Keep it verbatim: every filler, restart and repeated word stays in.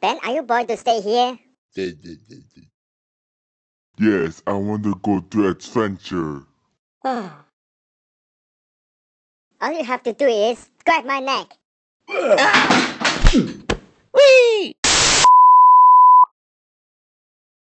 Ben, are you going to stay here? Yes, I want to go to adventure. All you have to do is grab my neck. Whee!